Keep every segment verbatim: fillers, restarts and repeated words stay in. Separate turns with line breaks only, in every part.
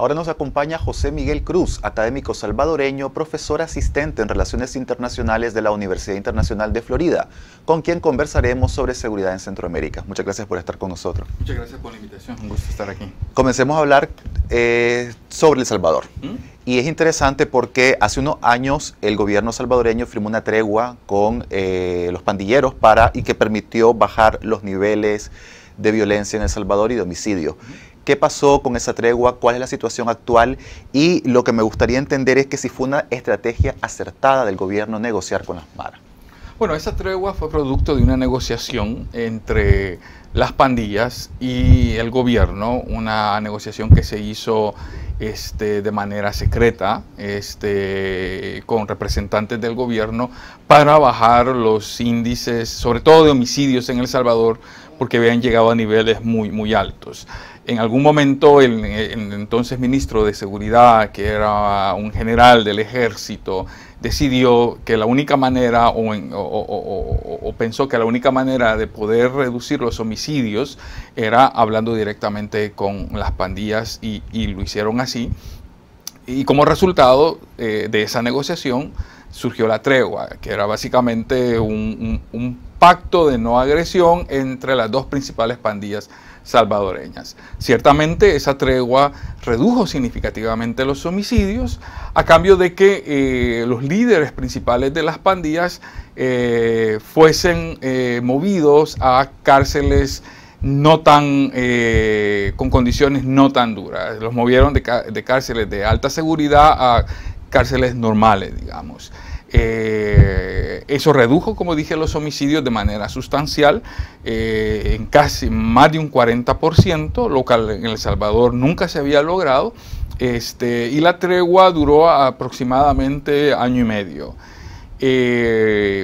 Ahora nos acompaña José Miguel Cruz, académico salvadoreño, profesor asistente en Relaciones Internacionales de la Universidad Internacional de Florida, con quien conversaremos sobre seguridad en Centroamérica. Muchas gracias por estar con nosotros.
Muchas gracias por la invitación, un gusto estar aquí.
Comencemos a hablar eh, sobre El Salvador. ¿Mm? Y es interesante porque hace unos años el gobierno salvadoreño firmó una tregua con eh, los pandilleros para, y que permitió bajar los niveles de violencia en El Salvador y de homicidio. ¿Mm? ¿Qué pasó con esa tregua? ¿Cuál es la situación actual? Y lo que me gustaría entender es que si fue una estrategia acertada del gobierno negociar con las maras.
Bueno, esa tregua fue producto de una negociación entre las pandillas y el gobierno, una negociación que se hizo este, de manera secreta este, con representantes del gobierno para bajar los índices, sobre todo de homicidios en El Salvador, porque habían llegado a niveles muy, muy altos. En algún momento el, el entonces ministro de Seguridad, que era un general del ejército, decidió que la única manera, o, en, o, o, o, o pensó que la única manera de poder reducir los homicidios era hablando directamente con las pandillas, y, y lo hicieron así. Y como resultado eh, de esa negociación surgió la tregua, que era básicamente un, un, un pacto de no agresión entre las dos principales pandillas salvadoreñas. Ciertamente esa tregua redujo significativamente los homicidios a cambio de que eh, los líderes principales de las pandillas eh, fuesen eh, movidos a cárceles no tan, eh, con condiciones no tan duras. Los movieron de, de cárceles de alta seguridad a cárceles normales, digamos. Eh, eso redujo, como dije, los homicidios de manera sustancial, eh, en casi más de un cuarenta por ciento, lo que en El Salvador nunca se había logrado, este, y la tregua duró aproximadamente año y medio. Eh,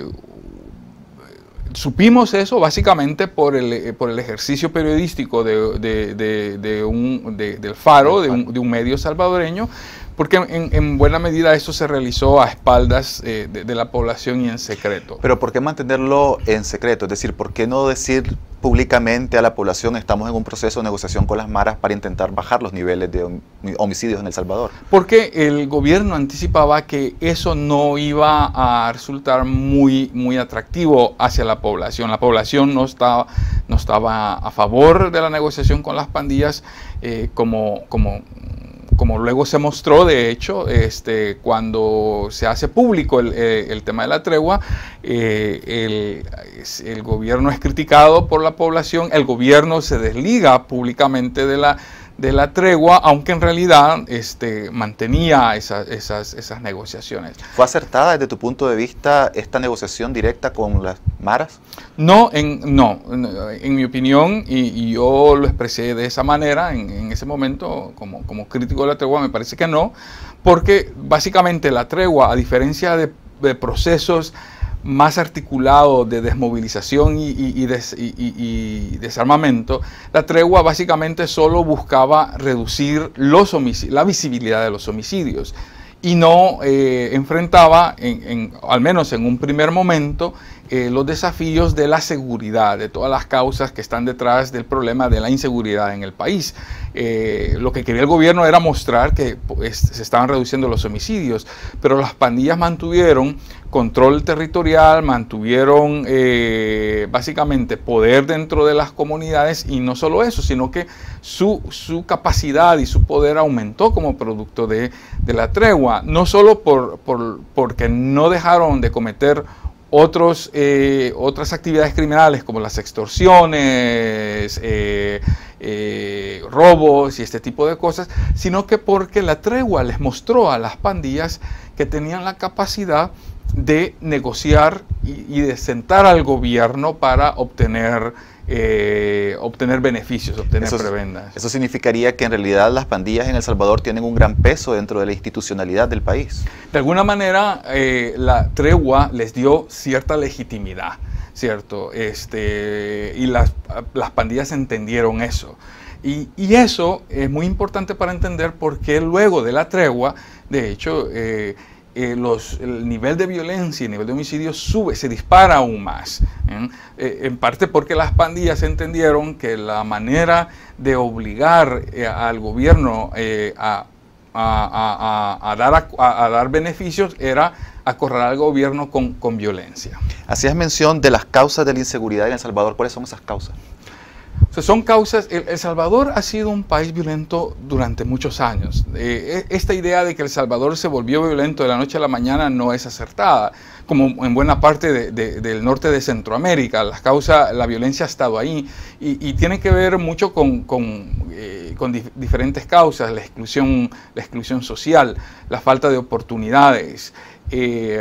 supimos eso básicamente por el, por el ejercicio periodístico de, de, de, de un, de, del Faro, de un, de un medio salvadoreño, porque en, en buena medida eso se realizó a espaldas eh, de, de la población y en secreto.
Pero ¿por qué mantenerlo en secreto? Es decir, ¿por qué no decir públicamente a la población estamos en un proceso de negociación con las maras para intentar bajar los niveles de homicidios en El Salvador?
Porque el gobierno anticipaba que eso no iba a resultar muy, muy atractivo hacia la población. La población no estaba, no estaba a favor de la negociación con las pandillas, eh, como... como como luego se mostró, de hecho, este, cuando se hace público el, eh, el tema de la tregua, eh, el, el gobierno es criticado por la población, el gobierno se desliga públicamente de la, de la tregua, aunque en realidad este, mantenía esas, esas, esas negociaciones.
¿Fue acertada desde tu punto de vista esta negociación directa con las maras?
No, en, no, en mi opinión, y, y yo lo expresé de esa manera en, en ese momento, como, como crítico de la tregua, me parece que no, porque básicamente la tregua, a diferencia de, de procesos más articulados de desmovilización y, y, y, des, y, y, y desarmamento, la tregua básicamente solo buscaba reducir los homicidios, la visibilidad de los homicidios, y no eh, enfrentaba, en, en, al menos en un primer momento, eh, los desafíos de la seguridad, de todas las causas que están detrás del problema de la inseguridad en el país. Eh, lo que quería el gobierno era mostrar que pues, se estaban reduciendo los homicidios, pero las pandillas mantuvieron control territorial, mantuvieron eh, básicamente poder dentro de las comunidades, y no solo eso, sino que su, su capacidad y su poder aumentó como producto de, de la tregua, no solo por, por, porque no dejaron de cometer otros, eh, otras actividades criminales como las extorsiones, eh, eh, robos y este tipo de cosas, sino que porque la tregua les mostró a las pandillas que tenían la capacidad de negociar y, y de sentar al gobierno para obtener, eh, obtener beneficios, obtener
eso,
prebendas.
Eso significaría que en realidad las pandillas en El Salvador tienen un gran peso dentro de la institucionalidad del país.
De alguna manera eh, la tregua les dio cierta legitimidad, ¿cierto? Este, y las, las pandillas entendieron eso. Y, y eso es muy importante para entender por qué luego de la tregua, de hecho, eh, eh, los, el nivel de violencia y el nivel de homicidio sube, se dispara aún más. ¿eh? Eh, en parte porque las pandillas entendieron que la manera de obligar eh, al gobierno eh, a, a, a, a, dar, a, a dar beneficios era acorralar al gobierno con, con violencia.
Hacías mención de las causas de la inseguridad en El Salvador. ¿Cuáles son esas causas?
O sea, son causas. El, El Salvador ha sido un país violento durante muchos años. Eh, esta idea de que El Salvador se volvió violento de la noche a la mañana no es acertada, como en buena parte de, de, del norte de Centroamérica. Las causas, la violencia ha estado ahí y, y tiene que ver mucho con, con, eh, con dif diferentes causas: la exclusión, la exclusión social, la falta de oportunidades, eh,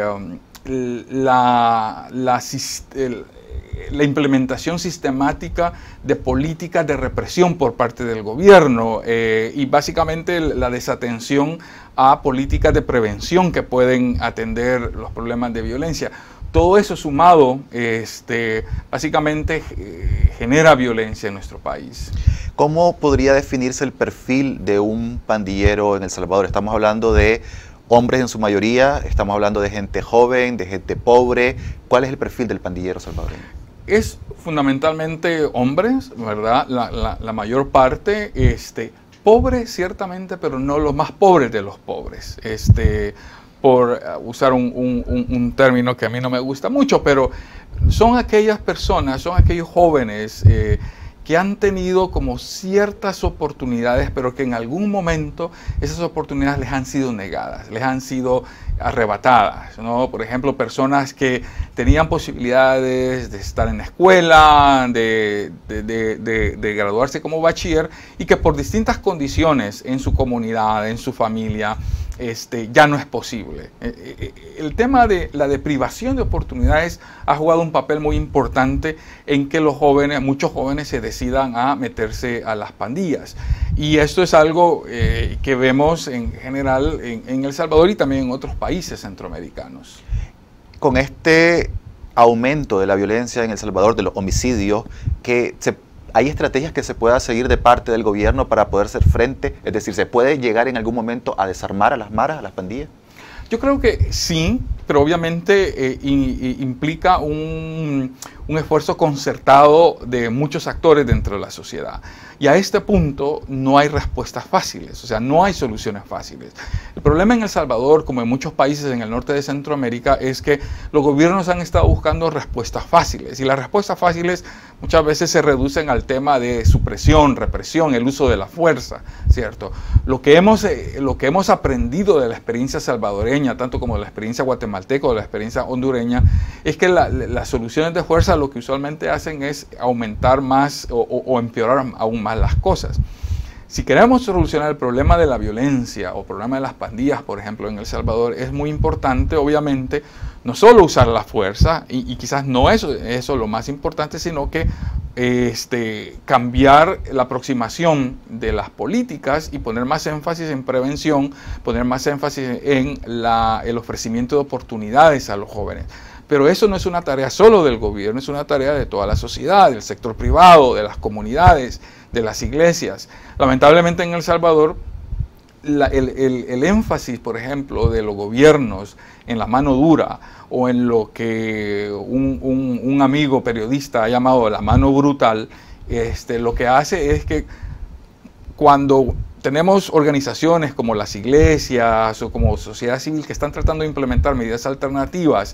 la, la, el, la implementación sistemática de políticas de represión por parte del gobierno eh, y básicamente la desatención a políticas de prevención que pueden atender los problemas de violencia. Todo eso sumado este, básicamente eh, genera violencia en nuestro país.
¿Cómo podría definirse el perfil de un pandillero en El Salvador? Estamos hablando de hombres en su mayoría, estamos hablando de gente joven, de gente pobre. ¿Cuál es el perfil del pandillero salvadoreño?
Es fundamentalmente hombres, ¿verdad? La, la, la mayor parte, este, pobres ciertamente, pero no los más pobres de los pobres. Este, por usar un, un, un término que a mí no me gusta mucho, pero son aquellas personas, son aquellos jóvenes eh, que han tenido como ciertas oportunidades, pero que en algún momento esas oportunidades les han sido negadas, les han sido arrebatadas, ¿no? Por ejemplo, personas que tenían posibilidades de estar en la escuela, de, de, de, de, de graduarse como bachiller y que por distintas condiciones en su comunidad, en su familia, este, ya no es posible. El tema de la deprivación de oportunidades ha jugado un papel muy importante en que los jóvenes, muchos jóvenes se decidan a meterse a las pandillas. Y esto es algo eh, que vemos en general en, en El Salvador y también en otros países centroamericanos.
Con este aumento de la violencia en El Salvador, de los homicidios, que se, ¿hay estrategias que se pueda seguir de parte del gobierno para poder hacer frente? Es decir, ¿se puede llegar en algún momento a desarmar a las maras, a las pandillas?
Yo creo que sí, pero obviamente eh, in, implica un, un esfuerzo concertado de muchos actores dentro de la sociedad. Y a este punto no hay respuestas fáciles, o sea, no hay soluciones fáciles. El problema en El Salvador, como en muchos países en el norte de Centroamérica, es que los gobiernos han estado buscando respuestas fáciles. Y las respuestas fáciles muchas veces se reducen al tema de supresión, represión, el uso de la fuerza, ¿cierto? Lo que hemos, eh, lo que hemos aprendido de la experiencia salvadoreña, tanto como de la experiencia guatemalteca o de la experiencia hondureña, es que la, las soluciones de fuerza lo que usualmente hacen es aumentar más o, o, o empeorar aún más las cosas. Si queremos solucionar el problema de la violencia o el problema de las pandillas, por ejemplo, en El Salvador, es muy importante, obviamente, no solo usar la fuerza, y, y quizás no eso, eso lo más importante, sino que este, cambiar la aproximación de las políticas y poner más énfasis en prevención, poner más énfasis en la, el ofrecimiento de oportunidades a los jóvenes. Pero eso no es una tarea solo del gobierno, es una tarea de toda la sociedad, del sector privado, de las comunidades, de las iglesias. Lamentablemente en El Salvador, la, el, el, el énfasis, por ejemplo, de los gobiernos en la mano dura o en lo que un, un, un amigo periodista ha llamado la mano brutal, este, lo que hace es que cuando tenemos organizaciones como las iglesias o como sociedad civil que están tratando de implementar medidas alternativas,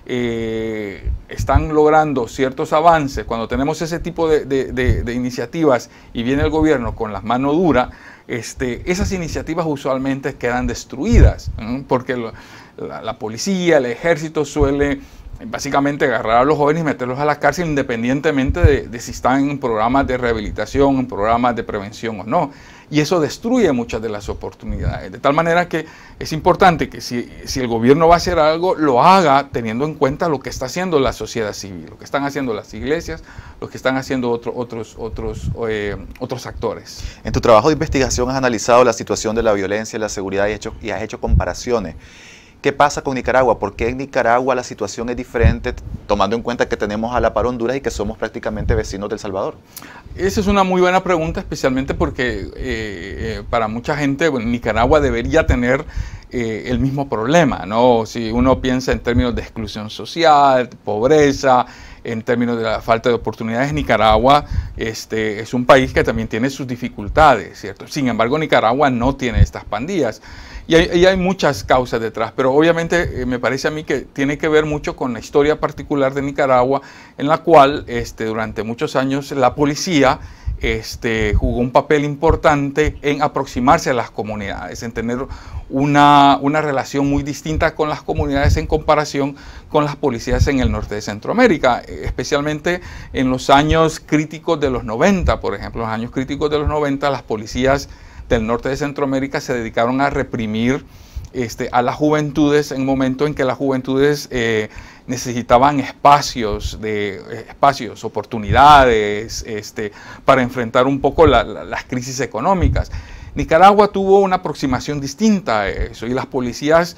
eh, están logrando ciertos avances. Cuando tenemos ese tipo de, de, de, de iniciativas y viene el gobierno con la mano dura, este, esas iniciativas usualmente quedan destruidas, ¿eh? porque lo, la, la policía, el ejército suele básicamente agarrar a los jóvenes y meterlos a la cárcel independientemente de, de si están en programas de rehabilitación, en programas de prevención o no. Y eso destruye muchas de las oportunidades. De tal manera que es importante que si, si el gobierno va a hacer algo, lo haga teniendo en cuenta lo que está haciendo la sociedad civil, lo que están haciendo las iglesias, lo que están haciendo otro, otros, otros, eh, otros actores.
En tu trabajo de investigación has analizado la situación de la violencia y la seguridad y, hecho, y has hecho comparaciones. ¿Qué pasa con Nicaragua? ¿Por qué en Nicaragua la situación es diferente, tomando en cuenta que tenemos a la par Honduras y que somos prácticamente vecinos de El Salvador?
Esa es una muy buena pregunta, especialmente porque eh, eh, para mucha gente, bueno, Nicaragua debería tener eh, el mismo problema, ¿no? Si uno piensa en términos de exclusión social, pobreza, en términos de la falta de oportunidades, Nicaragua este, es un país que también tiene sus dificultades, ¿cierto? Sin embargo, Nicaragua no tiene estas pandillas. Y hay, y hay muchas causas detrás, pero obviamente eh, me parece a mí que tiene que ver mucho con la historia particular de Nicaragua, en la cual este, durante muchos años la policía este, jugó un papel importante en aproximarse a las comunidades, en tener una, una relación muy distinta con las comunidades en comparación con las policías en el norte de Centroamérica, especialmente en los años críticos de los noventa, por ejemplo, los años críticos de los noventa, las policías del norte de Centroamérica se dedicaron a reprimir este, a las juventudes en un momento en que las juventudes eh, necesitaban espacios, de, eh, espacios, oportunidades este, para enfrentar un poco la, la, las crisis económicas. Nicaragua tuvo una aproximación distinta a eso y las policías,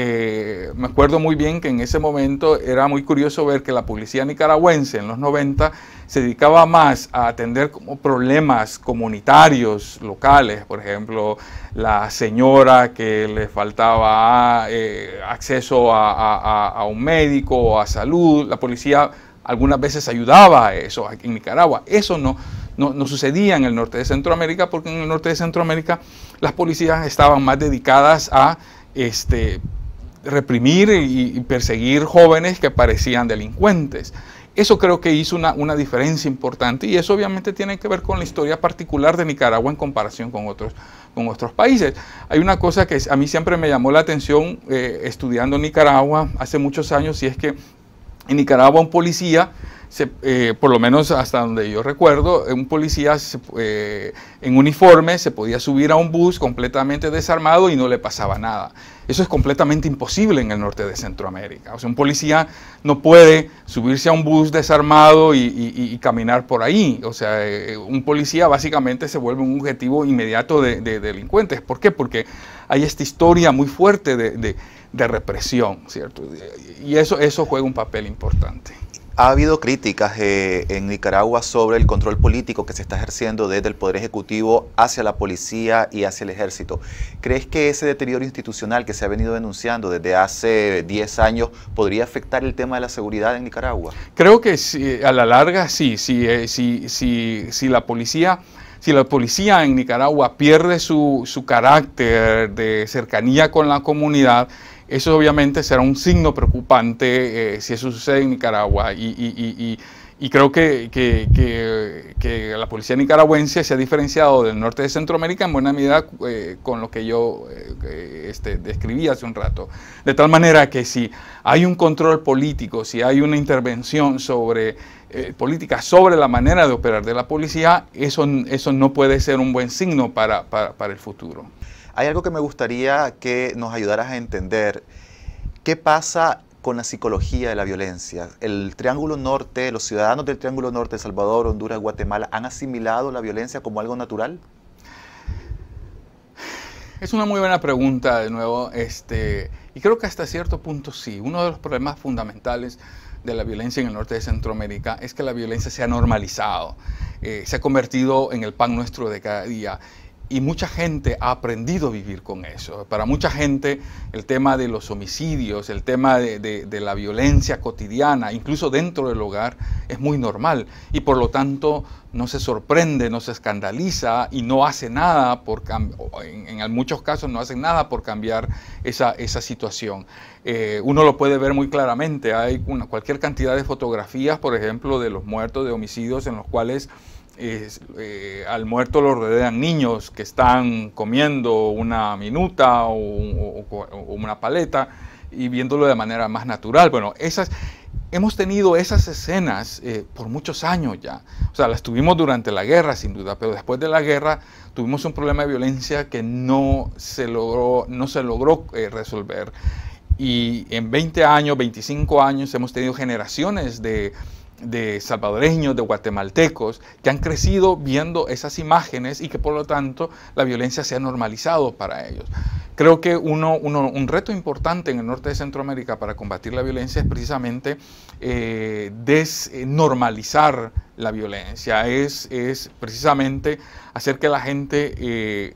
eh, me acuerdo muy bien que en ese momento era muy curioso ver que la policía nicaragüense en los noventa se dedicaba más a atender como problemas comunitarios locales, por ejemplo, la señora que le faltaba eh, acceso a, a, a un médico o a salud, la policía algunas veces ayudaba a eso aquí en Nicaragua. Eso no, no, no sucedía en el norte de Centroamérica, porque en el norte de Centroamérica las policías estaban más dedicadas a este, reprimir y, y perseguir jóvenes que parecían delincuentes. Eso creo que hizo una, una diferencia importante y eso obviamente tiene que ver con la historia particular de Nicaragua en comparación con otros, con otros países. Hay una cosa que a mí siempre me llamó la atención eh, estudiando Nicaragua hace muchos años y es que en Nicaragua un policía, se, eh, por lo menos hasta donde yo recuerdo, un policía se, eh, en uniforme se podía subir a un bus completamente desarmado y no le pasaba nada. Eso es completamente imposible en el norte de Centroamérica. O sea, un policía no puede subirse a un bus desarmado y, y, y caminar por ahí. O sea, eh, un policía básicamente se vuelve un objetivo inmediato de, de delincuentes. ¿Por qué? Porque hay esta historia muy fuerte de, de, de represión, ¿cierto? Y eso, eso juega un papel importante.
Ha habido críticas eh, en Nicaragua sobre el control político que se está ejerciendo desde el Poder Ejecutivo hacia la policía y hacia el Ejército. ¿Crees que ese deterioro institucional que se ha venido denunciando desde hace diez años podría afectar el tema de la seguridad en Nicaragua?
Creo que sí, a la larga sí, sí, eh, sí, sí, sí la policía... Si la policía en Nicaragua pierde su, su carácter de cercanía con la comunidad, eso obviamente será un signo preocupante eh, si eso sucede en Nicaragua. Y, y, y, y creo que, que, que, que la policía nicaragüense se ha diferenciado del norte de Centroamérica en buena medida eh, con lo que yo eh, este, describí hace un rato. De tal manera que si hay un control político, si hay una intervención sobre... Eh, política sobre la manera de operar de la policía, eso, eso no puede ser un buen signo para, para, para el futuro.
Hay algo que me gustaría que nos ayudaras a entender. ¿Qué pasa con la psicología de la violencia? ¿El Triángulo Norte, los ciudadanos del Triángulo Norte, El Salvador, Honduras, Guatemala, han asimilado la violencia como algo natural?
Es una muy buena pregunta, de nuevo, este, y creo que hasta cierto punto sí. Uno de los problemas fundamentales de la violencia en el norte de Centroamérica es que la violencia se ha normalizado, eh, se ha convertido en el pan nuestro de cada día y mucha gente ha aprendido a vivir con eso. Para mucha gente el tema de los homicidios, el tema de, de, de la violencia cotidiana, incluso dentro del hogar, es muy normal y por lo tanto no se sorprende, no se escandaliza y no hace nada por en, en muchos casos no hace nada por cambiar esa, esa situación. Eh, uno lo puede ver muy claramente, hay una, cualquier cantidad de fotografías, por ejemplo, de los muertos de homicidios en los cuales eh, eh, al muerto lo rodean niños que están comiendo una minuta o, o, o una paleta y viéndolo de manera más natural. Bueno, esas... Hemos tenido esas escenas eh, por muchos años ya, o sea, las tuvimos durante la guerra sin duda, pero después de la guerra tuvimos un problema de violencia que no se logró, no se logró eh, resolver. Y en veinte años, veinticinco años hemos tenido generaciones de, de salvadoreños, de guatemaltecos, que han crecido viendo esas imágenes y que por lo tanto la violencia se ha normalizado para ellos. Creo que uno, uno, un reto importante en el norte de Centroamérica para combatir la violencia es precisamente eh, desnormalizar la violencia, es, es precisamente hacer que la gente eh,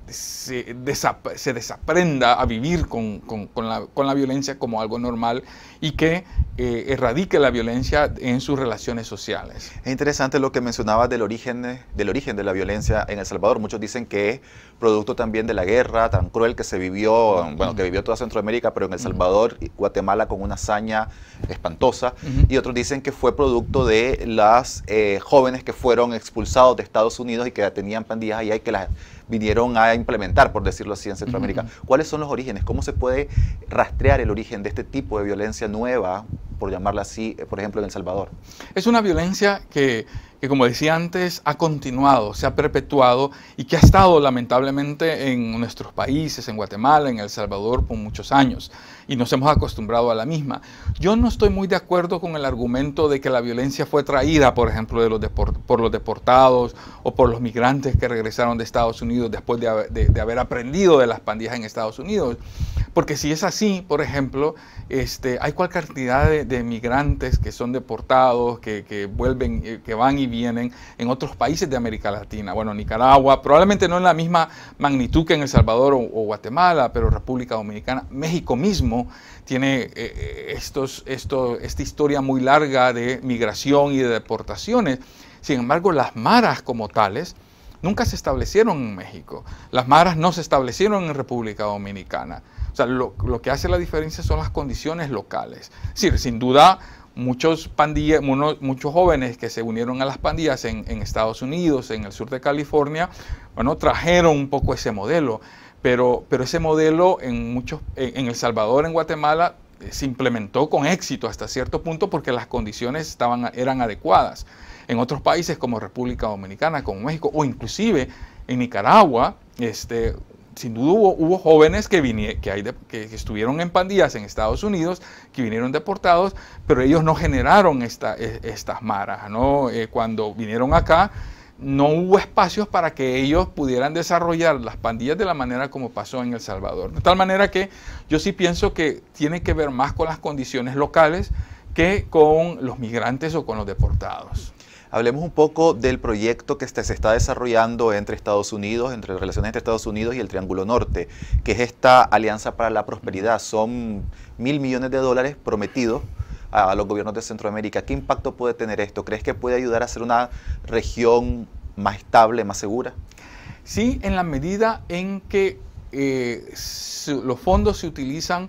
se, desap se desaprenda a vivir con, con, con, la, con la violencia como algo normal y que eh, erradique la violencia en sus relaciones sociales.
Es interesante lo que mencionabas del origen, del origen de la violencia en El Salvador. Muchos dicen que es producto también de la guerra tan cruel que se vivió, uh-huh. bueno, que vivió toda Centroamérica, pero en El Salvador y Guatemala con una hazaña espantosa. Uh-huh. Y otros dicen que fue producto de las eh, jóvenes que fueron expulsados de Estados Unidos y que tenían pandillas allá y que las vinieron a implementar, por decirlo así, en Centroamérica. Uh-huh. ¿Cuáles son los orígenes? ¿Cómo se puede rastrear el origen de este tipo de violencia nueva, por llamarla así, por ejemplo, en El Salvador?
Es una violencia que, que, como decía antes, ha continuado, se ha perpetuado y que ha estado lamentablemente en nuestros países, en Guatemala, en El Salvador, por muchos años. Y nos hemos acostumbrado a la misma. Yo no estoy muy de acuerdo con el argumento de que la violencia fue traída, por ejemplo, de los por los deportados o por los migrantes que regresaron de Estados Unidos después de haber, de, de haber aprendido de las pandillas en Estados Unidos. Porque si es así, por ejemplo, este, hay cual cantidad de, de migrantes que son deportados, que, que vuelven, que van y vienen en otros países de América Latina. Bueno, Nicaragua, probablemente no en la misma magnitud que en El Salvador o, o Guatemala, pero República Dominicana, México mismo tiene eh, estos, esto, esta historia muy larga de migración y de deportaciones. Sin embargo, las maras como tales nunca se establecieron en México. Las maras no se establecieron en República Dominicana. O sea, lo, lo que hace la diferencia son las condiciones locales. Es decir, sin duda, muchos, pandillas, muchos jóvenes que se unieron a las pandillas en, en Estados Unidos, en el sur de California, bueno, trajeron un poco ese modelo. Pero, pero ese modelo en, muchos, en El Salvador, en Guatemala, se implementó con éxito hasta cierto punto porque las condiciones estaban, eran adecuadas. En otros países como República Dominicana, como México, o inclusive en Nicaragua, este, sin duda hubo, hubo jóvenes que, vinie, que, hay de, que, que estuvieron en pandillas en Estados Unidos, que vinieron deportados, pero ellos no generaron esta, estas maras, ¿no? Eh, cuando vinieron acá, no hubo espacios para que ellos pudieran desarrollar las pandillas de la manera como pasó en El Salvador. De tal manera que yo sí pienso que tiene que ver más con las condiciones locales que con los migrantes o con los deportados.
Hablemos un poco del proyecto que se está desarrollando entre Estados Unidos, entre relaciones entre Estados Unidos y el Triángulo Norte, que es esta Alianza para la Prosperidad. Son mil millones de dólares prometidos a los gobiernos de Centroamérica. ¿Qué impacto puede tener esto? ¿Crees que puede ayudar a ser una región más estable, más segura?
Sí, en la medida en que eh, su, los fondos se utilizan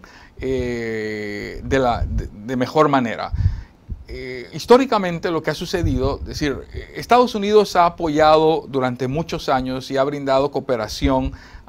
eh, de, la, de, de mejor manera. Eh, históricamente lo que ha sucedido, es decir, Estados Unidos ha apoyado durante muchos años y ha brindado cooperación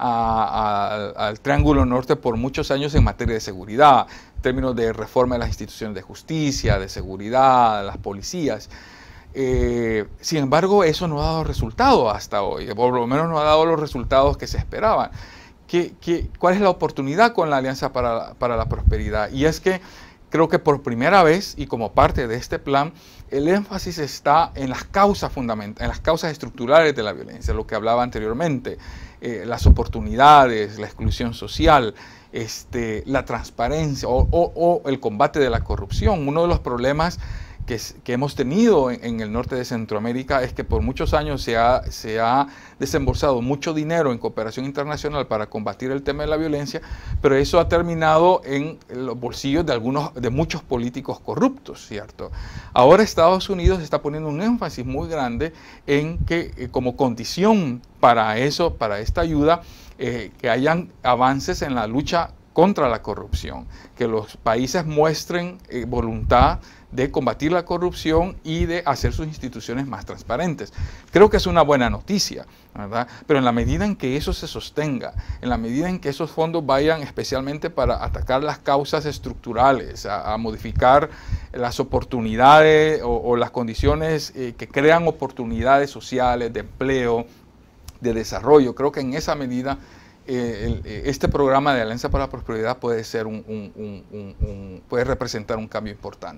a, a, al Triángulo Norte por muchos años en materia de seguridad, en términos de reforma de las instituciones de justicia, de seguridad, de las policías. Eh, sin embargo, eso no ha dado resultado hasta hoy, por lo menos no ha dado los resultados que se esperaban. ¿Qué, qué, ¿Cuál es la oportunidad con la Alianza para, para la Prosperidad? Y es que creo que por primera vez y como parte de este plan, el énfasis está en las causas fundamentales, en las causas estructurales de la violencia, lo que hablaba anteriormente, eh, las oportunidades, la exclusión social, este, la transparencia o, o, o el combate de la corrupción. Uno de los problemas que, que hemos tenido en, en el norte de Centroamérica es que por muchos años se ha, se ha desembolsado mucho dinero en cooperación internacional para combatir el tema de la violencia, pero eso ha terminado en los bolsillos de algunos, de muchos políticos corruptos, ¿cierto? Ahora Estados Unidos está poniendo un énfasis muy grande en que eh, como condición para eso, para esta ayuda, eh, que hayan avances en la lucha contra la corrupción, que los países muestren eh, voluntad de combatir la corrupción y de hacer sus instituciones más transparentes. Creo que es una buena noticia, ¿verdad? Pero en la medida en que eso se sostenga, en la medida en que esos fondos vayan especialmente para atacar las causas estructurales, a, a modificar las oportunidades o, o las condiciones eh, que crean oportunidades sociales, de empleo, de desarrollo, creo que en esa medida Eh, el, este programa de Alianza para la Prosperidad puede ser un, un, un, un, un, puede representar un cambio importante.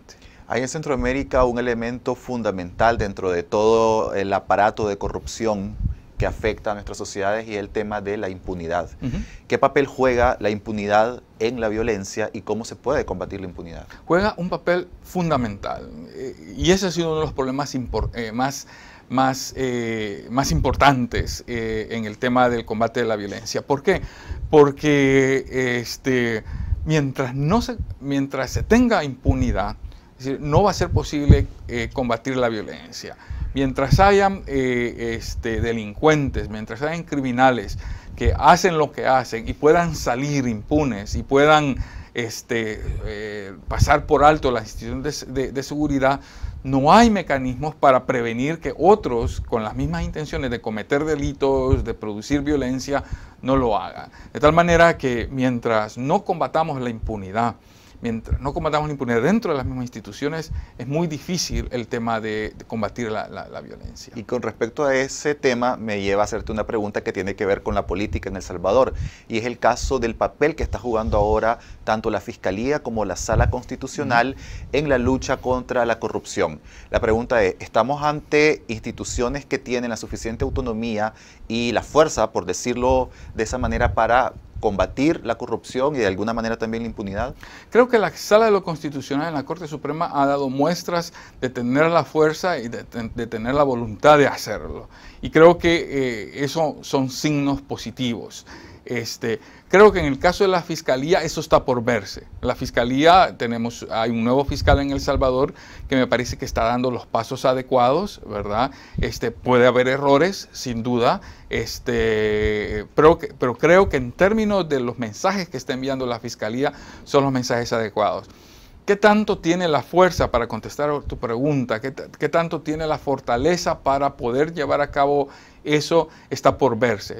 Hay en Centroamérica un elemento fundamental dentro de todo el aparato de corrupción que afecta a nuestras sociedades y es el tema de la impunidad. Uh-huh. ¿Qué papel juega la impunidad en la violencia y cómo se puede combatir la impunidad?
Juega un papel fundamental eh, y ese ha sido uno de los problemas eh, más, más, eh, más importantes eh, en el tema del combate de la violencia. ¿Por qué? Porque este, mientras, no se, mientras se tenga impunidad, es decir, no va a ser posible eh, combatir la violencia. Mientras hayan eh, este, delincuentes, mientras hayan criminales que hacen lo que hacen y puedan salir impunes y puedan este, eh, pasar por alto las instituciones de, de, de seguridad, no hay mecanismos para prevenir que otros con las mismas intenciones de cometer delitos, de producir violencia, no lo hagan. De tal manera que mientras no combatamos la impunidad, mientras no combatamos la impunidad dentro de las mismas instituciones, es muy difícil el tema de, de combatir la, la, la violencia.
Y con respecto a ese tema, me lleva a hacerte una pregunta que tiene que ver con la política en El Salvador, y es el caso del papel que está jugando ahora tanto la Fiscalía como la Sala Constitucional uh-huh. en la lucha contra la corrupción. La pregunta es, ¿estamos ante instituciones que tienen la suficiente autonomía y la fuerza, por decirlo de esa manera, para combatir la corrupción y de alguna manera también la impunidad?
Creo que la Sala de lo Constitucional en la Corte Suprema ha dado muestras de tener la fuerza y de, de tener la voluntad de hacerlo. Y creo que eh, eso son signos positivos. Este, creo que en el caso de la Fiscalía eso está por verse. La Fiscalía, tenemos, hay un nuevo fiscal en El Salvador que me parece que está dando los pasos adecuados, ¿verdad? Este, puede haber errores, sin duda, este, pero, pero creo que en términos de los mensajes que está enviando la Fiscalía son los mensajes adecuados. ¿Qué tanto tiene la fuerza para contestar a tu pregunta? ¿Qué, ¿Qué tanto tiene la fortaleza para poder llevar a cabo eso? Está por verse.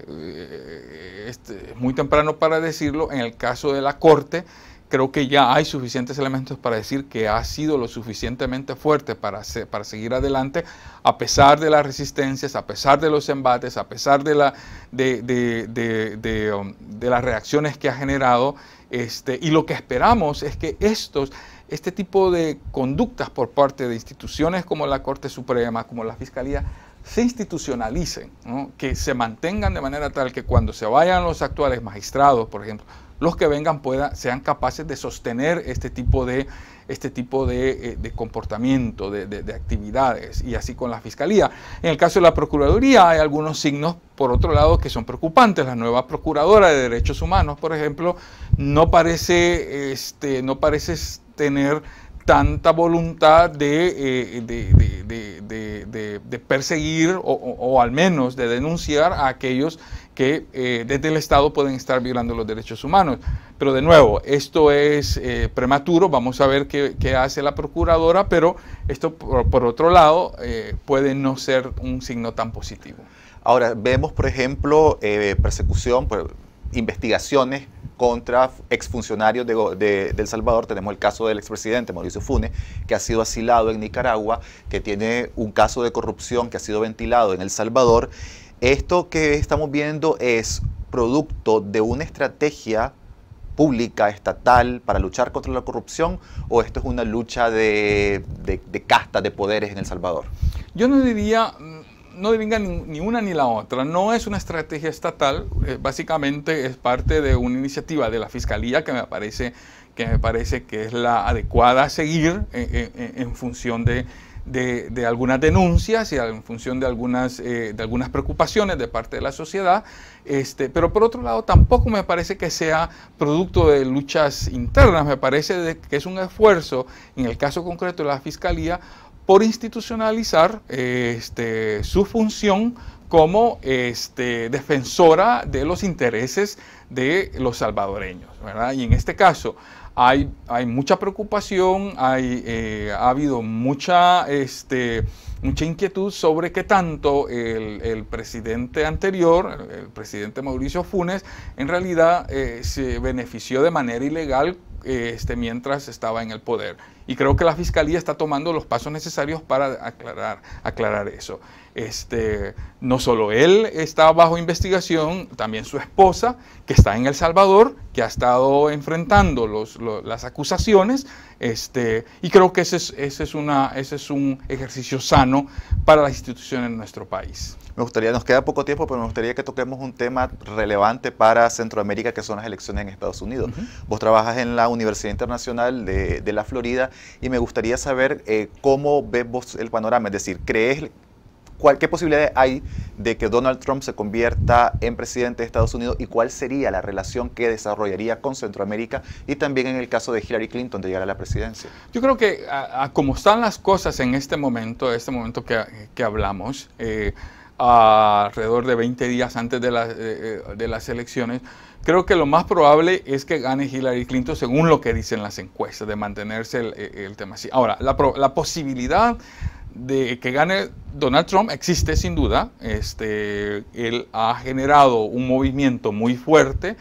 Es muy temprano para decirlo. En el caso de la Corte, creo que ya hay suficientes elementos para decir que ha sido lo suficientemente fuerte para, se, para seguir adelante, a pesar de las resistencias, a pesar de los embates, a pesar de, la, de, de, de, de, um, de las reacciones que ha generado. Este, y lo que esperamos es que estos... este tipo de conductas por parte de instituciones como la Corte Suprema, como la Fiscalía, se institucionalicen, ¿no? Que se mantengan de manera tal que cuando se vayan los actuales magistrados, por ejemplo, los que vengan puedan, sean capaces de sostener este tipo de, este tipo de, de comportamiento, de, de, de actividades, y así con la Fiscalía. En el caso de la Procuraduría hay algunos signos, por otro lado, que son preocupantes. La nueva Procuradora de Derechos Humanos, por ejemplo, no parece, este, no parece tener tanta voluntad de, eh, de, de, de, de, de, de perseguir o, o, o al menos de denunciar a aquellos que eh, desde el Estado pueden estar violando los derechos humanos. Pero de nuevo, esto es eh, prematuro, vamos a ver qué, qué hace la Procuradora, pero esto por, por otro lado eh, puede no ser un signo tan positivo.
Ahora, vemos por ejemplo eh, persecución, por, investigaciones contra exfuncionarios de, de, de El Salvador. Tenemos el caso del expresidente Mauricio Funes, que ha sido asilado en Nicaragua, que tiene un caso de corrupción que ha sido ventilado en El Salvador. Esto que estamos viendo es producto de una estrategia pública, estatal, para luchar contra la corrupción, o esto es una lucha de, de, de castas de poderes en El Salvador?
Yo no diría... No diría ni, ni una ni la otra. No es una estrategia estatal, eh, básicamente es parte de una iniciativa de la Fiscalía que me parece que, me parece que es la adecuada a seguir en, en, en función de, de, de algunas denuncias y en función de algunas, eh, de algunas preocupaciones de parte de la sociedad. Este, pero por otro lado tampoco me parece que sea producto de luchas internas, me parece de, que es un esfuerzo, en el caso concreto de la Fiscalía, por institucionalizar eh, este, su función como este, defensora de los intereses de los salvadoreños, ¿verdad? Y en este caso hay, hay mucha preocupación, hay, eh, ha habido mucha, este, mucha inquietud sobre qué tanto el, el presidente anterior, el presidente Mauricio Funes, en realidad eh, se benefició de manera ilegal este, mientras estaba en el poder. Y creo que la Fiscalía está tomando los pasos necesarios para aclarar, aclarar eso. Este, no solo él está bajo investigación, también su esposa, que está en El Salvador, que ha estado enfrentando los, los, las acusaciones, este, y creo que ese es, ese, es una, ese es un ejercicio sano para las instituciones en nuestro país.
Me gustaría, nos queda poco tiempo, pero me gustaría que toquemos un tema relevante para Centroamérica, que son las elecciones en Estados Unidos. Uh-huh. Vos trabajas en la Universidad Internacional de, de la Florida y me gustaría saber eh, cómo ves vos el panorama, es decir, ¿crees cuál, qué posibilidades hay de que Donald Trump se convierta en presidente de Estados Unidos y cuál sería la relación que desarrollaría con Centroamérica y también en el caso de Hillary Clinton de llegar a la presidencia?
Yo creo que a, a como están las cosas en este momento, este momento que, que hablamos, eh, alrededor de veinte días antes de, la, de, de las elecciones, creo que lo más probable es que gane Hillary Clinton según lo que dicen las encuestas, de mantenerse el, el tema así. Ahora, la, la posibilidad de que gane Donald Trump existe sin duda. Este, él ha generado un movimiento muy fuerte,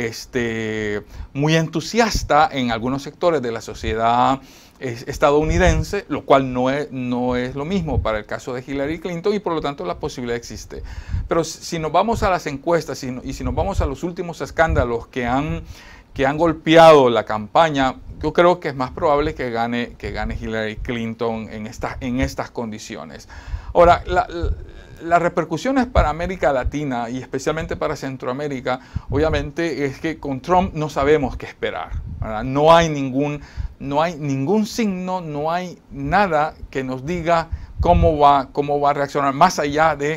este, muy entusiasta en algunos sectores de la sociedad estadounidense, lo cual no es, no es lo mismo para el caso de Hillary Clinton y por lo tanto la posibilidad existe. Pero si nos vamos a las encuestas y, y si nos vamos a los últimos escándalos que han, que han golpeado la campaña, yo creo que es más probable que gane, que gane Hillary Clinton en, esta, en estas condiciones. Ahora, la, la, las repercusiones para América Latina y especialmente para Centroamérica, obviamente es que con Trump no sabemos qué esperar, ¿verdad? No hay ningún... No hay ningún signo, no hay nada que nos diga cómo va, cómo va a reaccionar, más allá de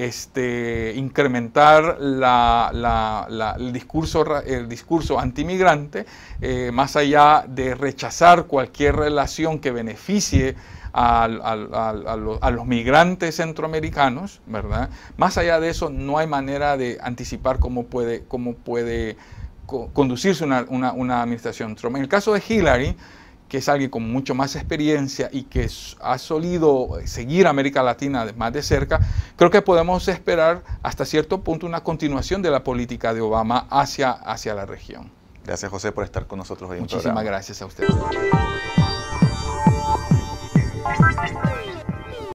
este, incrementar la, la, la, el discurso, el discurso antimigrante, eh, más allá de rechazar cualquier relación que beneficie a, a, a, a, los, a los migrantes centroamericanos, ¿verdad? Más allá de eso, no hay manera de anticipar cómo puede, cómo puede conducirse una, una, una administración Trump. En el caso de Hillary, que es alguien con mucho más experiencia y que ha solido seguir a América Latina más de cerca, creo que podemos esperar hasta cierto punto una continuación de la política de Obama hacia, hacia la región.
Gracias, José, por estar con nosotros hoy en el
Muchísimas
programa.
Gracias a usted.